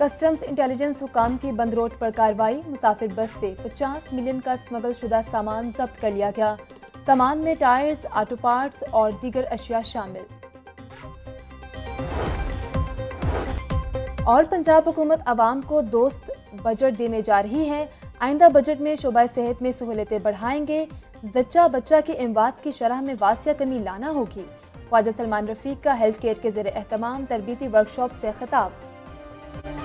Customs intelligence हुकाम की बंद रोड पर कार्रवाई। मुसाफिर बस से 50 मिलियन का स्मगल शुदा सामान जब्त कर लिया गया। सामान में टायर्स, ऑटो पार्ट्स और दीगर अशिया शामिल। और पंजाब हुकूमत आवाम को दोस्त बजट देने जा रही है। आइंदा बजट में शोबा सेहत में सहूलतें बढ़ाएंगे। जच्चा बच्चा के इमवात की शरह में वासिया कमी लाना होगी। ख्वाजा सलमान रफीक का हेल्थ केयर के ज़ेर एहतमाम तरबीती वर्कशॉप से खिताब।